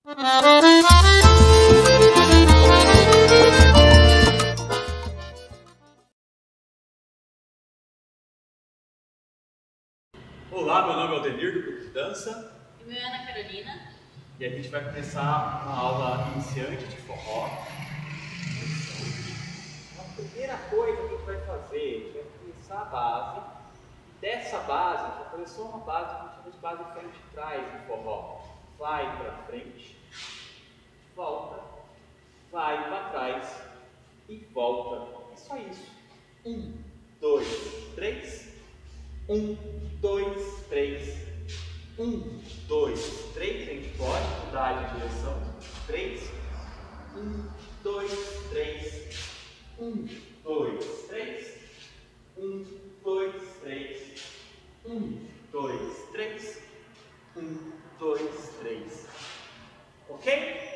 Olá, meu nome é Aldenir, do grupo de dança. E meu é Ana Carolina. E a gente vai começar uma aula iniciante de forró. A primeira coisa que a gente vai fazer é começar a base. Dessa base, a gente vai fazer só uma base que a gente chama de base frente e trás no forró. Vai para frente, volta, vai para trás e volta. É só isso. 1, 2, 3. 1, 2, 3. 1, 2, 3. A gente pode mudar de direção. 3. 1, 2, 3. 1, 2, 3. 1, 2, 3. 1, 2, 3. 1, 2, 3. Ok?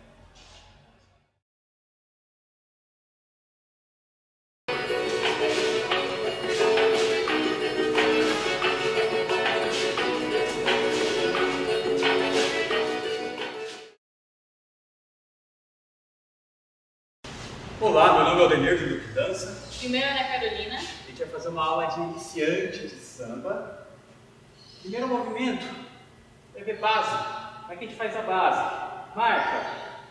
Olá, meu nome é Aldenir, do grupo de dança. E meu é Ana Carolina. A gente vai fazer uma aula de iniciante de samba. Primeiro movimento, vai ver base. Como é que a gente faz a base? Marca.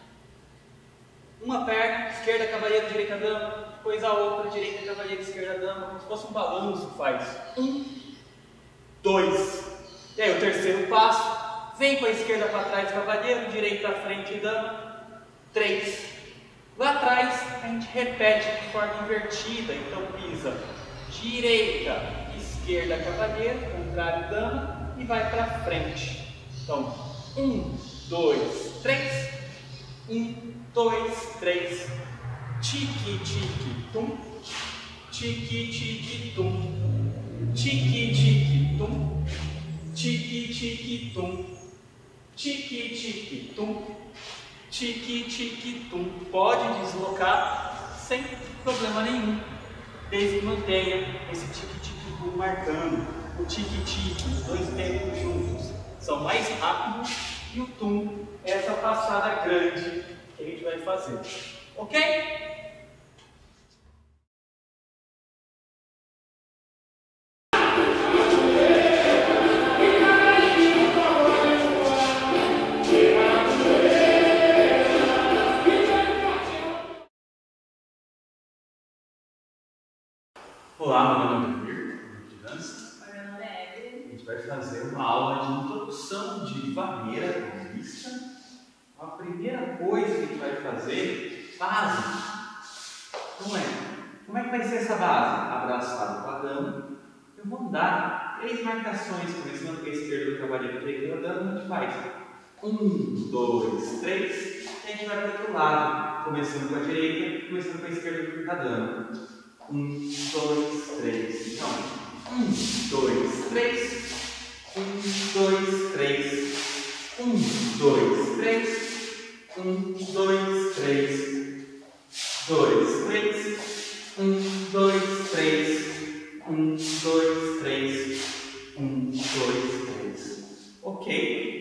Uma perna, esquerda, cavaleiro, direita, dama. Depois a outra, direita, cavaleiro, esquerda, dama. Como se fosse um balanço, faz. 1, 2. E aí o terceiro passo, vem com a esquerda para trás, cavaleiro, direita à frente, dama. 3. Lá atrás a gente repete de forma invertida, então pisa direita, esquerda, cavaleiro, contrário, dama e vai para frente. Então, 1, 2, 3, 1, 2, 3, tique, tique, tum, tique, tique, tum, tique, tique, tum, tique, tique, tum, tique, tique, tum. Tique, tique, tum. Pode deslocar sem problema nenhum, desde que mantenha esse tique, tique, tum marcando. O tique, tique, os dois tempos juntos são mais rápidos e o tum é essa passada grande que a gente vai fazer. Ok? Olá, meu nome é Aldenir, do grupo de dança. Meu nome é Evelyn. A gente vai fazer uma aula de introdução de vaneira paulista. A primeira coisa que a gente vai fazer, base. Como é que vai ser essa base? Abraçado com a dama. Eu vou dar 3 marcações, começando com a esquerda do cavaleiro, direita da dama, a gente faz 1, 2, 3, e a gente vai para o outro lado, começando com a direita, começando com a esquerda da dama. 1, 2, 3. Então, 1, 2, 3. 1, 2, 3. 1, 2, 3. 1, 2, 3. 2, 3. 1, 2, 3. 1, 2, 3. 1, 2, 3. Ok?